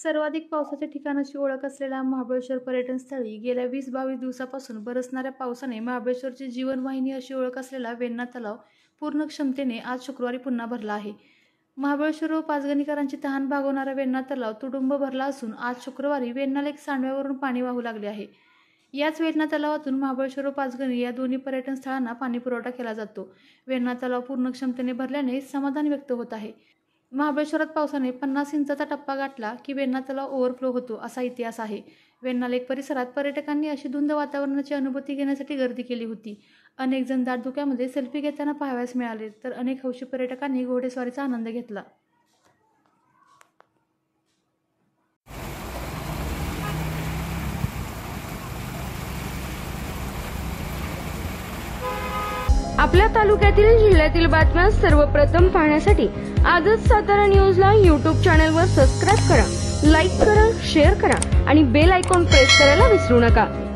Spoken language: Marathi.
सर्वाधिक पावसाच्या ठिकाणाची ओळख असलेल्या महाबळेश्वर पर्यटन स्थळी गेल्या 20-22 दिवसापासून बरसणाऱ्या पावसाने महाबळेश्वरची जीवनवाहिनी अशी ओळख असलेला वेण्णा तलाव पूर्ण क्षमतेने आज शुक्रवारी पुन्हा भरला आहे। महाबळेश्वर व पाचगणीकरांची तहान भागवणारा वेण्णा तलाव तुडुंब भरला असून आज शुक्रवारी वेण्णा लेक सांडव्यावरून पाणी वाहू लागले आहे। याच वेण्णा तलावातून महाबळेश्वर व पाचगणी या दोन्ही पर्यटन स्थळांना पाणी पुरवठा केला जातो। वेण्णा तलाव पूर्ण क्षमतेने भरल्याने समाधान व्यक्त होत आहे। महाबळेश्वरात पावसाने 50 इंचाचा टप्पा गाठला की वेण्णा तलाव ओव्हरफ्लो होतो असा इतिहास आहे। वेण्णा लेक परिसरात पर्यटकांनी अशी धुंद वातावरणाची अनुभूती घेण्यासाठी गर्दी केली होती। अनेक जण दाट धुक्यामध्ये सेल्फी घेताना पाहावयास मिळाले, तर अनेक हौशी पर्यटकांनी घोडेस्वारीचा आनंद घेतला। आपल्या तालुक्यातील जिल्ह्यातील बातम्या सर्वप्रथम पाहण्यासाठी आजच सातारा न्यूजला YouTube चॅनलवर सबस्क्राइब करा, लाईक करा, शेअर करा आणि बेल आयकॉन प्रेस करायला विसरू नका।